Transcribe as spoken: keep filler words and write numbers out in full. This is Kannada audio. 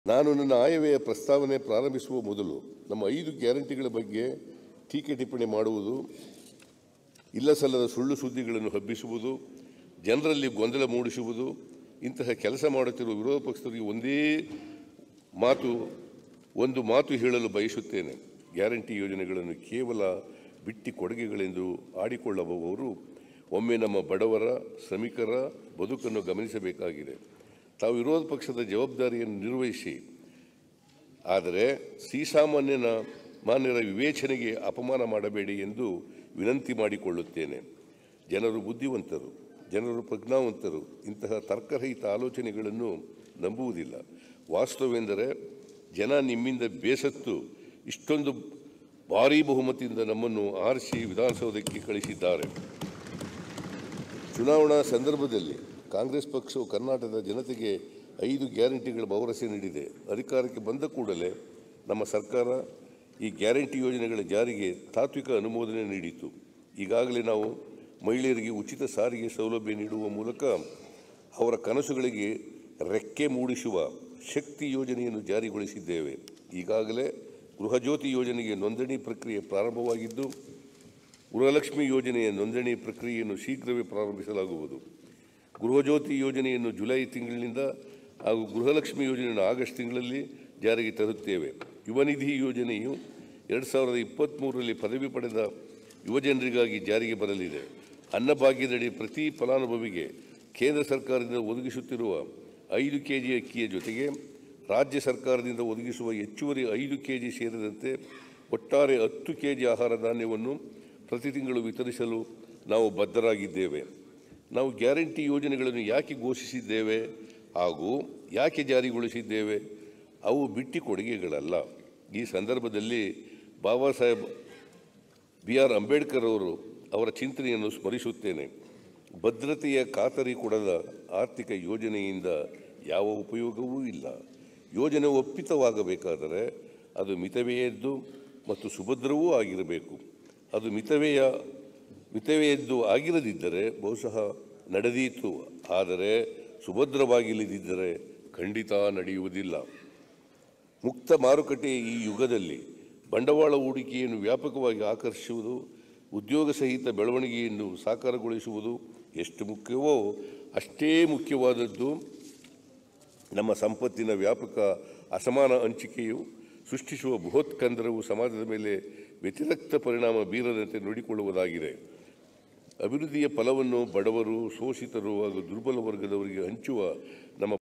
ನಾನು ನನ್ನ ಆಯವ್ಯಯ ಪ್ರಸ್ತಾವನೆ ಪ್ರಾರಂಭಿಸುವ ಮೊದಲು ನಮ್ಮ ಐದು ಗ್ಯಾರಂಟಿಗಳ ಬಗ್ಗೆ ಟೀಕೆ ಟಿಪ್ಪಣಿ ಮಾಡುವುದು, ಇಲ್ಲಸಲ್ಲದ ಸುಳ್ಳು ಸುದ್ದಿಗಳನ್ನು ಹಬ್ಬಿಸುವುದು, ಜನರಲ್ಲಿ ಗೊಂದಲ ಮೂಡಿಸುವುದು, ಇಂತಹ ಕೆಲಸ ಮಾಡುತ್ತಿರುವ ವಿರೋಧ ಪಕ್ಷದವರಿಗೆ ಒಂದೇ ಮಾತು ಒಂದು ಮಾತು ಹೇಳಲು ಬಯಸುತ್ತೇನೆ. ಗ್ಯಾರಂಟಿ ಯೋಜನೆಗಳನ್ನು ಕೇವಲ ಬಿಟ್ಟಿ ಕೊಡುಗೆಗಳೆಂದು ಆಡಿಕೊಳ್ಳುವವರು ಒಮ್ಮೆ ನಮ್ಮ ಬಡವರ, ಶ್ರಮಿಕರ ಬದುಕನ್ನು ಗಮನಿಸಬೇಕಾಗಿದೆ. ತಾವು ವಿರೋಧ ಪಕ್ಷದ ಜವಾಬ್ದಾರಿಯನ್ನು ನಿರ್ವಹಿಸಿ, ಆದರೆ ಶ್ರೀಸಾಮಾನ್ಯನ ಮಾನ್ಯರ ವಿವೇಚನೆಗೆ ಅಪಮಾನ ಮಾಡಬೇಡಿ ಎಂದು ವಿನಂತಿ ಮಾಡಿಕೊಳ್ಳುತ್ತೇನೆ. ಜನರು ಬುದ್ಧಿವಂತರು, ಜನರು ಪ್ರಜ್ಞಾವಂತರು. ಇಂತಹ ತರ್ಕರಹಿತ ಆಲೋಚನೆಗಳನ್ನು ನಂಬುವುದಿಲ್ಲ. ವಾಸ್ತವವೆಂದರೆ ಜನ ನಿಮ್ಮಿಂದ ಬೇಸತ್ತು ಇಷ್ಟೊಂದು ಭಾರೀ ಬಹುಮತದಿಂದ ನಮ್ಮನ್ನು ಆರಿಸಿ ವಿಧಾನಸೌಧಕ್ಕೆ ಕಳಿಸಿದ್ದಾರೆ. ಚುನಾವಣಾ ಸಂದರ್ಭದಲ್ಲಿ ಕಾಂಗ್ರೆಸ್ ಪಕ್ಷವು ಕರ್ನಾಟಕದ ಜನತೆಗೆ ಐದು ಗ್ಯಾರಂಟಿಗಳ ಭರವಸೆ ನೀಡಿದೆ. ಅಧಿಕಾರಕ್ಕೆ ಬಂದ ಕೂಡಲೇ ನಮ್ಮ ಸರ್ಕಾರ ಈ ಗ್ಯಾರಂಟಿ ಯೋಜನೆಗಳ ಜಾರಿಗೆ ತಾತ್ವಿಕ ಅನುಮೋದನೆ ನೀಡಿತು. ಈಗಾಗಲೇ ನಾವು ಮಹಿಳೆಯರಿಗೆ ಉಚಿತ ಸಾರಿಗೆ ಸೌಲಭ್ಯ ನೀಡುವ ಮೂಲಕ ಅವರ ಕನಸುಗಳಿಗೆ ರೆಕ್ಕೆ ಮೂಡಿಸುವ ಶಕ್ತಿ ಯೋಜನೆಯನ್ನು ಜಾರಿಗೊಳಿಸಿದ್ದೇವೆ. ಈಗಾಗಲೇ ಗೃಹಜ್ಯೋತಿ ಯೋಜನೆಗೆ ನೋಂದಣಿ ಪ್ರಕ್ರಿಯೆ ಪ್ರಾರಂಭವಾಗಿದ್ದು, ಗೃಹಲಕ್ಷ್ಮಿ ಯೋಜನೆಯ ನೋಂದಣಿ ಪ್ರಕ್ರಿಯೆಯನ್ನು ಶೀಘ್ರವೇ ಪ್ರಾರಂಭಿಸಲಾಗುವುದು. ಗೃಹಜ್ಯೋತಿ ಯೋಜನೆಯನ್ನು ಜುಲೈ ತಿಂಗಳಿನಿಂದ ಹಾಗೂ ಗೃಹಲಕ್ಷ್ಮಿ ಯೋಜನೆಯನ್ನು ಆಗಸ್ಟ್ ತಿಂಗಳಲ್ಲಿ ಜಾರಿಗೆ ತರುತ್ತೇವೆ. ಯುವನಿಧಿ ಯೋಜನೆಯು ಎರಡು ಸಾವಿರದ ಇಪ್ಪತ್ತ್ಮೂರರಲ್ಲಿ ಪದವಿ ಪಡೆದ ಯುವಜನರಿಗಾಗಿ ಜಾರಿಗೆ ಬರಲಿದೆ. ಅನ್ನಭಾಗ್ಯದಡಿ ಪ್ರತಿ ಫಲಾನುಭವಿಗೆ ಕೇಂದ್ರ ಸರ್ಕಾರದಿಂದ ಒದಗಿಸುತ್ತಿರುವ ಐದು ಕೆ ಜಿ ಅಕ್ಕಿಯ ಜೊತೆಗೆ ರಾಜ್ಯ ಸರ್ಕಾರದಿಂದ ಒದಗಿಸುವ ಹೆಚ್ಚುವರಿ ಐದು ಕೆ ಜಿ ಸೇರಿದಂತೆ ಒಟ್ಟಾರೆ ಹತ್ತು ಕೆ ಜಿ ಆಹಾರ ಧಾನ್ಯವನ್ನು ಪ್ರತಿ ತಿಂಗಳು ವಿತರಿಸಲು ನಾವು ಬದ್ಧರಾಗಿದ್ದೇವೆ. ನಾವು ಗ್ಯಾರಂಟಿ ಯೋಜನೆಗಳನ್ನು ಯಾಕೆ ಘೋಷಿಸಿದ್ದೇವೆ ಹಾಗೂ ಯಾಕೆ ಜಾರಿಗೊಳಿಸಿದ್ದೇವೆ? ಅವು ಬಿಟ್ಟಿ ಕೊಡುಗೆಗಳಲ್ಲ. ಈ ಸಂದರ್ಭದಲ್ಲಿ ಬಾಬಾ ಸಾಹೇಬ್ ಬಿ ಆರ್ ಅಂಬೇಡ್ಕರ್ ಅವರು ಅವರ ಚಿಂತನೆಯನ್ನು ಸ್ಮರಿಸುತ್ತೇನೆ. ಭದ್ರತೆಯ ಖಾತರಿ ಕೊಡದ ಆರ್ಥಿಕ ಯೋಜನೆಯಿಂದ ಯಾವ ಉಪಯೋಗವೂ ಇಲ್ಲ. ಯೋಜನೆ ಒಪ್ಪಿತವಾಗಬೇಕಾದರೆ ಅದು ಮಿತವ್ಯಯದ್ದು ಮತ್ತು ಸುಭದ್ರವೂ ಆಗಿರಬೇಕು. ಅದು ಮಿತವ್ಯಯ ಮಿತವ್ಯಯದ್ದು ಆಗಿರದಿದ್ದರೆ ಬಹುಶಃ ನಡೆದೀತು, ಆದರೆ ಸುಭದ್ರವಾಗಿಲ್ಲದಿದ್ದರೆ ಖಂಡಿತ ನಡೆಯುವುದಿಲ್ಲ. ಮುಕ್ತ ಮಾರುಕಟ್ಟೆಯ ಈ ಯುಗದಲ್ಲಿ ಬಂಡವಾಳ ಹೂಡಿಕೆಯನ್ನು ವ್ಯಾಪಕವಾಗಿ ಆಕರ್ಷಿಸುವುದು, ಉದ್ಯೋಗ ಸಹಿತ ಬೆಳವಣಿಗೆಯನ್ನು ಸಾಕಾರಗೊಳಿಸುವುದು ಎಷ್ಟು ಮುಖ್ಯವೋ ಅಷ್ಟೇ ಮುಖ್ಯವಾದದ್ದು ನಮ್ಮ ಸಂಪತ್ತಿನ ವ್ಯಾಪಕ ಅಸಮಾನ ಹಂಚಿಕೆಯು ಸೃಷ್ಟಿಸುವ ಬೃಹತ್ ಕಂದರವು ಸಮಾಜದ ಮೇಲೆ ವ್ಯತಿರಿಕ್ತ ಪರಿಣಾಮ ಬೀರದಂತೆ ನೋಡಿಕೊಳ್ಳುವುದಾಗಿದೆ. ಅಭಿವೃದ್ಧಿಯ ಫಲವನ್ನು ಬಡವರು, ಶೋಷಿತರು ಹಾಗೂ ದುರ್ಬಲ ವರ್ಗದವರಿಗೆ ಹಂಚುವ ನಮ್ಮ